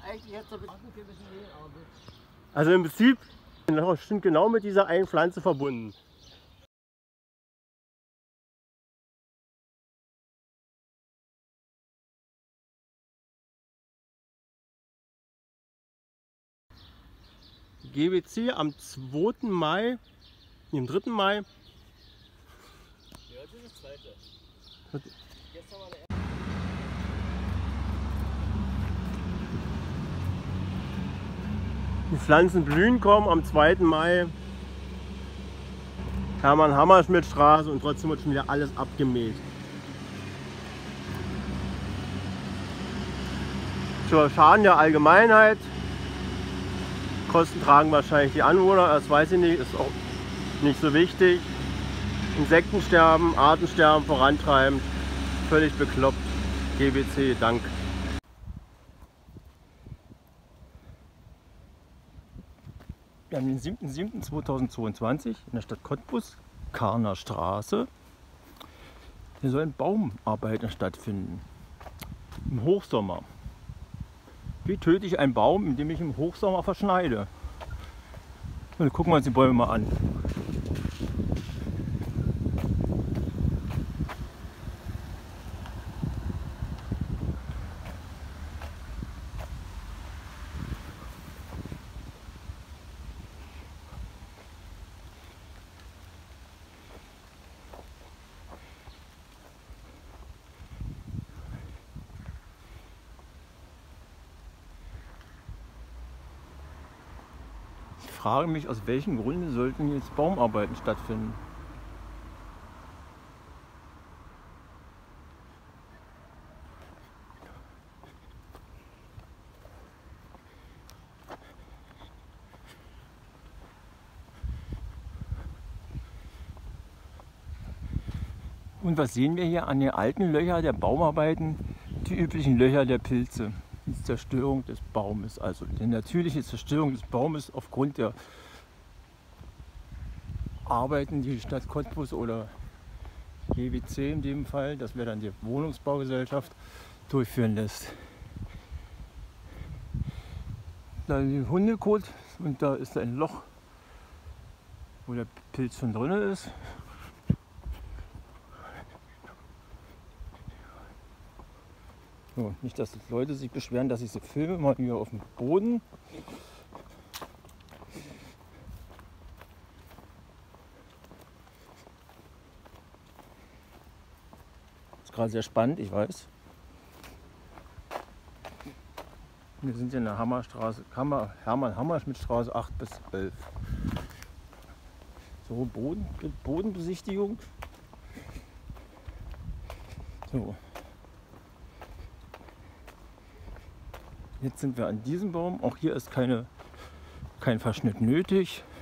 eigentlich jetzt ein bisschen. Also im Prinzip sind genau mit dieser einen Pflanze verbunden. GBC am 2. Mai, am 3. Mai. Ja, das ist das zweite. Jetzt haben wir eine. Die Pflanzen blühen kommen am 2. Mai. Hermann-Hammerschmidt-Straße und trotzdem wird schon wieder alles abgemäht. Zur Schaden der Allgemeinheit. Kosten tragen wahrscheinlich die Anwohner, das weiß ich nicht, ist auch nicht so wichtig. Insektensterben, Artensterben vorantreibend, völlig bekloppt. GBC, Dank. Wir haben den 7.7.2022 in der Stadt Cottbus, Karner Straße. Hier sollen Baumarbeiten stattfinden. Im Hochsommer. Wie töte ich einen Baum, indem ich im Hochsommer verschneide? Dann gucken wir uns die Bäume mal an. Ich frage mich, aus welchen Gründen sollten jetzt Baumarbeiten stattfinden? Und was sehen wir hier an den alten Löchern der Baumarbeiten? Die üblichen Löcher der Pilze. Die Zerstörung des Baumes, also die natürliche Zerstörung des Baumes aufgrund der Arbeiten, die die Stadt Cottbus oder GWC in dem Fall, das wäre dann die Wohnungsbaugesellschaft, durchführen lässt. Da ist die Hundekot und da ist ein Loch, wo der Pilz schon drin ist. So, nicht, dass Leute sich beschweren, dass ich so filme, mal hier auf dem Boden. Ist gerade sehr spannend, ich weiß. Wir sind hier in der Hermann-Hammerschmidt-Straße 8 bis 11. So, Bodenbesichtigung. So. Jetzt sind wir an diesem Baum. Auch hier ist kein Verschnitt nötig.